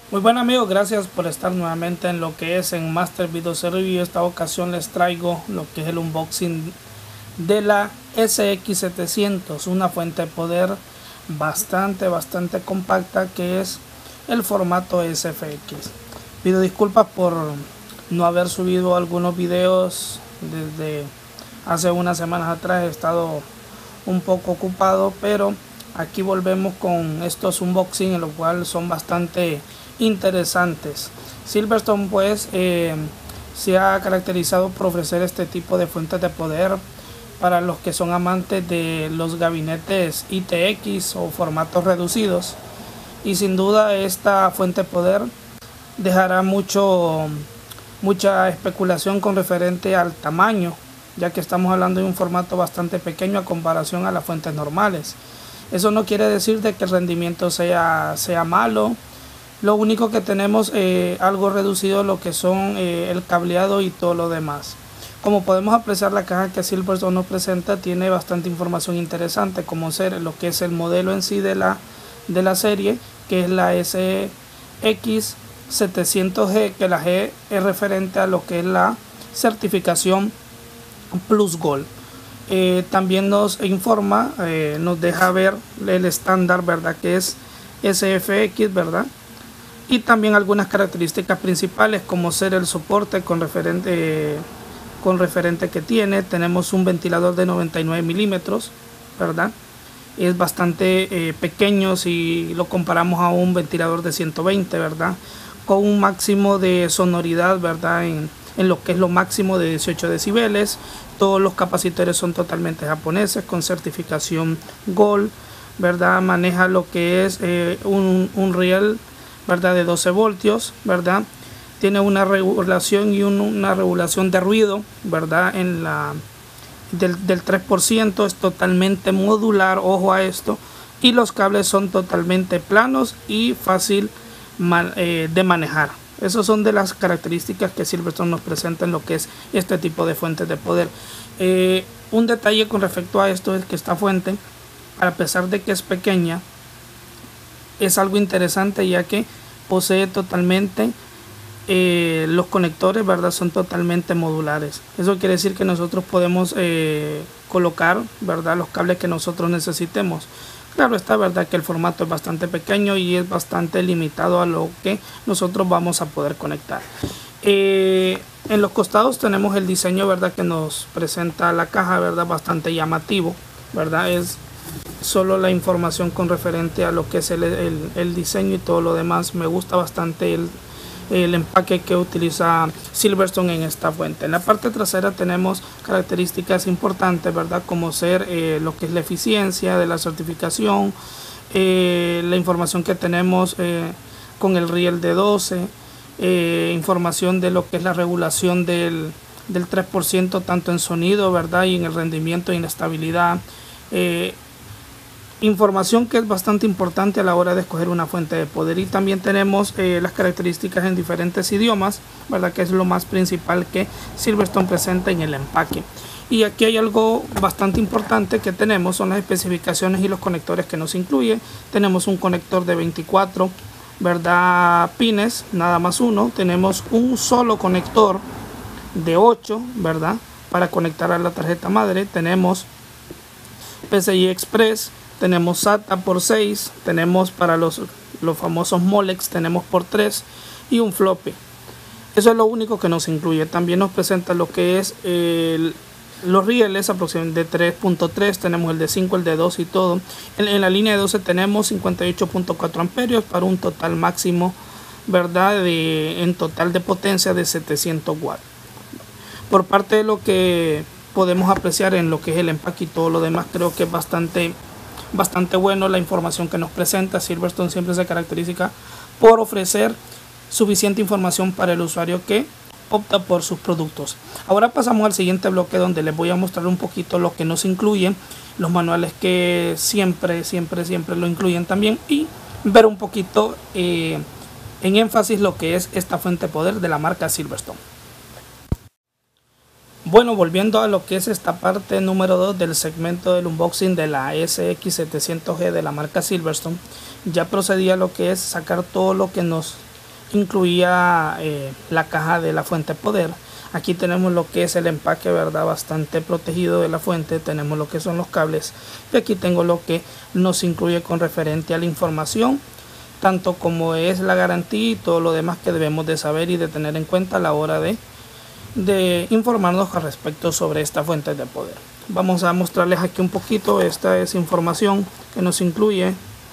Muy buen amigos, gracias por estar nuevamente en lo que es en Master Videos Review. Esta ocasión les traigo lo que es el unboxing de la SX700, una fuente de poder bastante compacta que es el formato SFX. Pido disculpas por no haber subido algunos videos desde hace unas semanas atrás. He estado un poco ocupado, pero aquí volvemos con estos unboxing, en lo cual son bastante interesantes. Silverstone pues se ha caracterizado por ofrecer este tipo de fuentes de poder para los que son amantes de los gabinetes ITX o formatos reducidos, y sin duda esta fuente de poder dejará mucha especulación con referente al tamaño, ya que estamos hablando de un formato bastante pequeño a comparación a las fuentes normales. Eso no quiere decir de que el rendimiento sea malo. Lo único que tenemos algo reducido lo que son el cableado y todo lo demás. Como podemos apreciar, la caja que Silverstone nos presenta tiene bastante información interesante, como ser lo que es el modelo en sí de la serie, que es la SX700G, que la G es referente a lo que es la certificación Plus Gold. También nos informa, nos deja ver el estándar, ¿verdad?, que es SFX, ¿verdad? Y también algunas características principales, como ser el soporte con referente que tiene. Tenemos un ventilador de 99 milímetros, ¿verdad? Es bastante pequeño si lo comparamos a un ventilador de 120, ¿verdad? Con un máximo de sonoridad, ¿verdad?, en lo que es lo máximo de 18 decibeles. Todos los capacitores son totalmente japoneses, con certificación Gold, ¿verdad? Maneja lo que es un riel, ¿verdad?, de 12 voltios, ¿verdad? Tiene una regulación y una regulación de ruido, ¿verdad?, en del 3%. Es totalmente modular, ojo a esto, y los cables son totalmente planos y fácil de manejar. Esas son de las características que Silverstone nos presenta en lo que es este tipo de fuentes de poder. Un detalle con respecto a esto es que esta fuente, a pesar de que es pequeña, es algo interesante, ya que posee totalmente los conectores, ¿verdad?, son totalmente modulares. Eso quiere decir que nosotros podemos colocar, ¿verdad?, los cables que nosotros necesitemos. Claro está, verdad, que el formato es bastante pequeño y es bastante limitado a lo que nosotros vamos a poder conectar. En los costados tenemos el diseño, ¿verdad?, que nos presenta la caja, ¿verdad?, bastante llamativo, ¿verdad? Es solo la información con referente a lo que es el diseño, y todo lo demás. Me gusta bastante el empaque que utiliza Silverstone en esta fuente. En la parte trasera tenemos características importantes, ¿verdad?, como ser lo que es la eficiencia de la certificación, la información que tenemos con el riel de 12, información de lo que es la regulación del 3%, tanto en sonido, ¿verdad?, y en el rendimiento y en la estabilidad. Información que es bastante importante a la hora de escoger una fuente de poder. Y también tenemos las características en diferentes idiomas, ¿verdad?, que es lo más principal que Silverstone presenta en el empaque. Y aquí hay algo bastante importante que tenemos, son las especificaciones y los conectores que nos incluye. Tenemos un conector de 24, ¿verdad?, pines, nada más uno. Tenemos un solo conector de 8, ¿verdad?, para conectar a la tarjeta madre. Tenemos PCI Express, tenemos SATA por 6, tenemos para los famosos Molex, tenemos por 3 y un floppy. Eso es lo único que nos incluye. También nos presenta lo que es los rieles aproximadamente de 3.3, tenemos el de 5, el de 2 y todo. En la línea de 12 tenemos 58.4 amperios para un total máximo, ¿verdad?, en total de potencia de 700 watts. Por parte de lo que podemos apreciar en lo que es el empaque y todo lo demás, creo que es bastante bueno la información que nos presenta. Silverstone siempre se caracteriza por ofrecer suficiente información para el usuario que opta por sus productos. Ahora pasamos al siguiente bloque, donde les voy a mostrar un poquito lo que nos incluyen, los manuales que siempre lo incluyen también, y ver un poquito en énfasis lo que es esta fuente de poder de la marca Silverstone. Bueno, volviendo a lo que es esta parte número 2 del segmento del unboxing de la SX700G de la marca Silverstone, ya procedí a lo que es sacar todo lo que nos incluía la caja de la fuente de poder. Aquí tenemos lo que es el empaque, verdad, bastante protegido de la fuente. Tenemos lo que son los cables y aquí tengo lo que nos incluye con referente a la información, tanto como es la garantía y todo lo demás que debemos de saber y de tener en cuenta a la hora de informarnos al respecto sobre esta fuente de poder. Vamos a mostrarles aquí un poquito. Esta es información que nos incluye.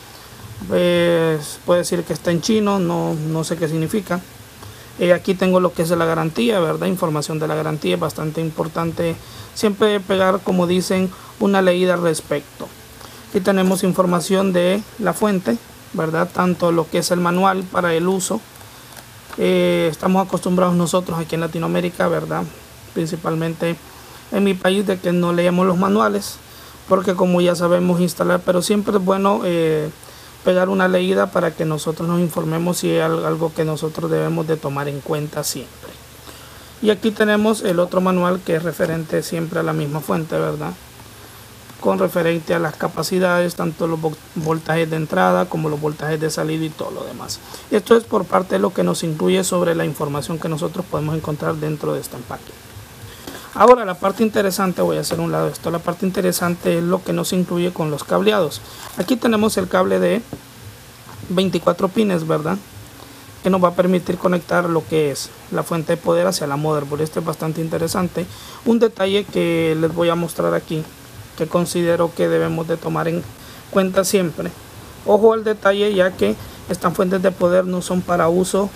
Pues puede decir que está en chino, no sé qué significa. Aquí tengo lo que es la garantía, verdad, información de la garantía. Es bastante importante siempre pegar, como dicen, una leída al respecto. Aquí tenemos información de la fuente, verdad, tanto lo que es el manual para el uso. Estamos acostumbrados nosotros aquí en Latinoamérica, verdad, principalmente en mi país, de que no leemos los manuales, porque como ya sabemos instalar, pero siempre es bueno pegar una leída para que nosotros nos informemos si hay algo que nosotros debemos de tomar en cuenta siempre. Y aquí tenemos el otro manual que es referente siempre a la misma fuente, verdad, con referente a las capacidades, tanto los voltajes de entrada como los voltajes de salida y todo lo demás. Esto es por parte de lo que nos incluye sobre la información que nosotros podemos encontrar dentro de este empaque. Ahora la parte interesante, voy a hacer un lado esto, la parte interesante es lo que nos incluye con los cableados. Aquí tenemos el cable de 24 pines, verdad, que nos va a permitir conectar lo que es la fuente de poder hacia la motherboard. Este es bastante interesante. Un detalle que les voy a mostrar aquí, que considero que debemos de tomar en cuenta siempre. Ojo al detalle, ya que estas fuentes de poder no son para uso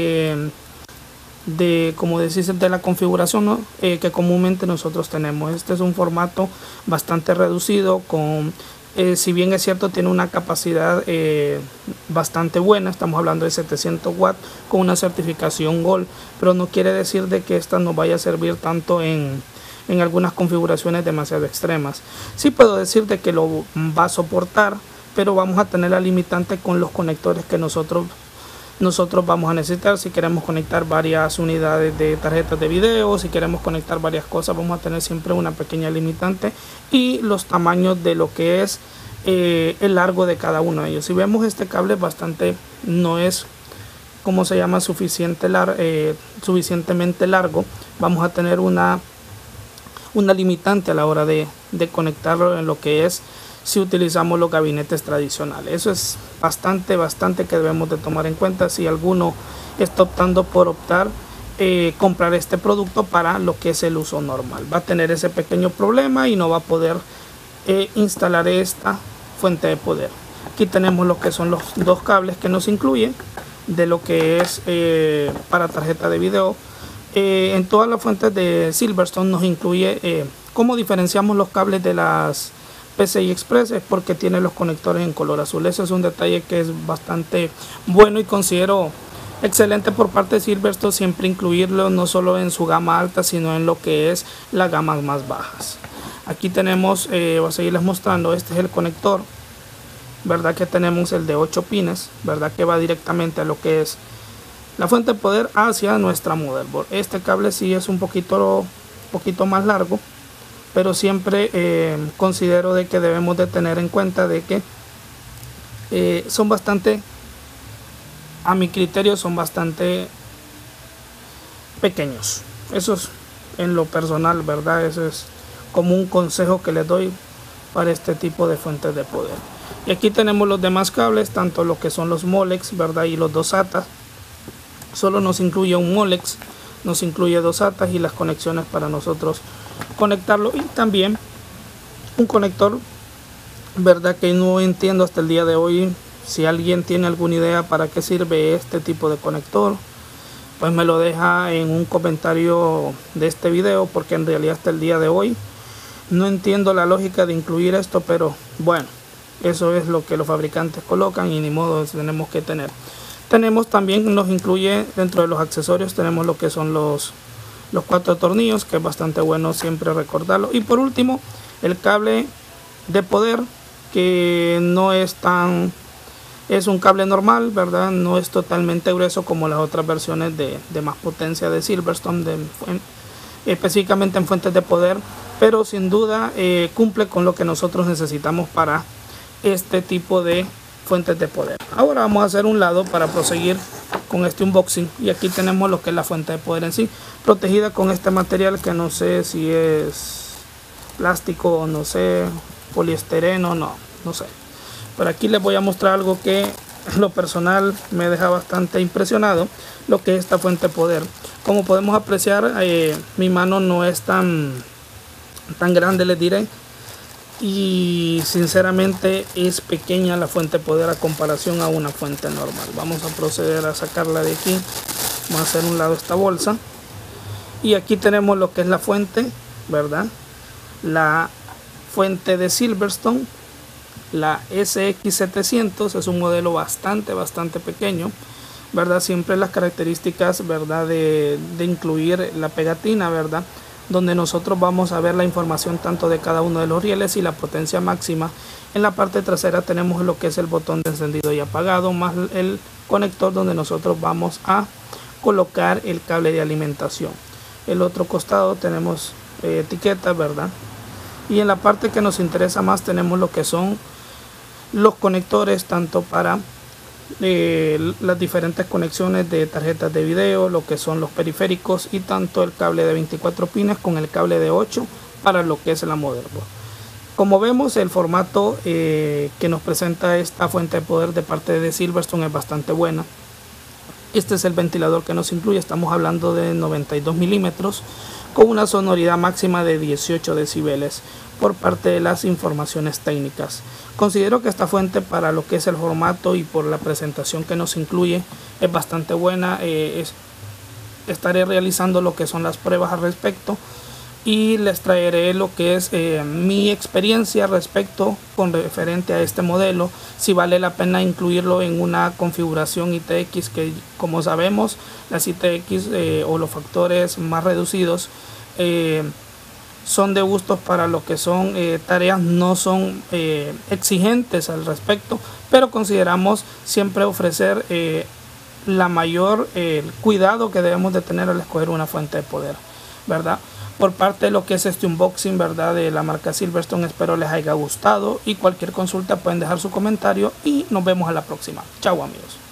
como decís, de la configuración, ¿no? Que comúnmente nosotros tenemos. Este es un formato bastante reducido, con si bien es cierto tiene una capacidad bastante buena, estamos hablando de 700 watts con una certificación Gold, pero no quiere decir de que esta nos vaya a servir tanto en algunas configuraciones demasiado extremas. Sí puedo decir de que lo va a soportar, pero vamos a tener la limitante con los conectores que nosotros vamos a necesitar. Si queremos conectar varias unidades de tarjetas de video, si queremos conectar varias cosas, vamos a tener siempre una pequeña limitante, y los tamaños de lo que es el largo de cada uno de ellos. Si vemos, este cable bastante, no es como se llama suficientemente largo. Vamos a tener una limitante a la hora de conectarlo en lo que es si utilizamos los gabinetes tradicionales. Eso es bastante que debemos de tomar en cuenta si alguno está optando por comprar este producto para lo que es el uso normal. Va a tener ese pequeño problema y no va a poder instalar esta fuente de poder. Aquí tenemos lo que son los dos cables que nos incluyen de lo que es para tarjeta de video. En todas las fuentes de Silverstone nos incluye cómo diferenciamos los cables de las PCI Express, es porque tiene los conectores en color azul. Ese es un detalle que es bastante bueno y considero excelente por parte de Silverstone siempre incluirlo, no solo en su gama alta, sino en lo que es las gamas más bajas. Aquí tenemos, voy a seguirles mostrando, este es el conector, verdad, que tenemos el de 8 pines, verdad, que va directamente a lo que es la fuente de poder hacia nuestra motherboard. Este cable sí es un poquito más largo, pero siempre considero de que debemos de tener en cuenta de que son bastante, a mi criterio, son bastante pequeños. Eso es en lo personal, verdad, eso es como un consejo que les doy para este tipo de fuentes de poder. Y aquí tenemos los demás cables, tanto lo que son los Molex, verdad, y los dos SATA. Solo nos incluye un Molex, nos incluye dos SATA y las conexiones para nosotros conectarlo, y también un conector, verdad, que no entiendo hasta el día de hoy. Si alguien tiene alguna idea para qué sirve este tipo de conector, pues me lo deja en un comentario de este video, porque en realidad hasta el día de hoy no entiendo la lógica de incluir esto, pero bueno, eso es lo que los fabricantes colocan y ni modo, tenemos que tener. Tenemos también, nos incluye dentro de los accesorios, tenemos lo que son los 4 tornillos, que es bastante bueno siempre recordarlo. Y por último, el cable de poder, que no es es un cable normal, verdad, no es totalmente grueso como las otras versiones de más potencia de Silverstone, específicamente en fuentes de poder, pero sin duda cumple con lo que nosotros necesitamos para este tipo de fuentes de poder. Ahora vamos a hacer un lado para proseguir con este unboxing. Y aquí tenemos lo que es la fuente de poder en sí, protegida con este material que no sé si es plástico o no sé, poliestereno, no sé. Pero aquí les voy a mostrar algo que en lo personal me deja bastante impresionado, lo que es esta fuente de poder. Como podemos apreciar, mi mano no es tan grande, les diré, y sinceramente es pequeña la fuente de poder a comparación a una fuente normal. Vamos a proceder a sacarla de aquí. Vamos a hacer un lado esta bolsa, y aquí tenemos lo que es la fuente, ¿verdad? La fuente de Silverstone, la SX700, es un modelo bastante pequeño, ¿verdad? Siempre las características, ¿verdad? De incluir la pegatina, ¿verdad? Donde nosotros vamos a ver la información tanto de cada uno de los rieles y la potencia máxima. En la parte trasera tenemos lo que es el botón de encendido y apagado, más el conector donde nosotros vamos a colocar el cable de alimentación. El otro costado tenemos etiquetas, ¿verdad? Y en la parte que nos interesa más tenemos lo que son los conectores, tanto para las diferentes conexiones de tarjetas de video, lo que son los periféricos, y tanto el cable de 24 pines con el cable de 8 para lo que es la motherboard. Como vemos, el formato que nos presenta esta fuente de poder de parte de Silverstone es bastante buena. Este es el ventilador que nos incluye, estamos hablando de 92 milímetros con una sonoridad máxima de 18 decibeles por parte de las informaciones técnicas. Considero que esta fuente, para lo que es el formato y por la presentación que nos incluye, es bastante buena. Estaré realizando lo que son las pruebas al respecto y les traeré lo que es mi experiencia con referente a este modelo, si vale la pena incluirlo en una configuración ITX, que como sabemos las ITX o los factores más reducidos son de gustos para lo que son tareas no son exigentes al respecto, pero consideramos siempre ofrecer la mayor cuidado que debemos de tener al escoger una fuente de poder, ¿verdad? Por parte de lo que es este unboxing, ¿verdad?, de la marca Silverstone, espero les haya gustado, y cualquier consulta pueden dejar su comentario y nos vemos a la próxima. Chao, amigos.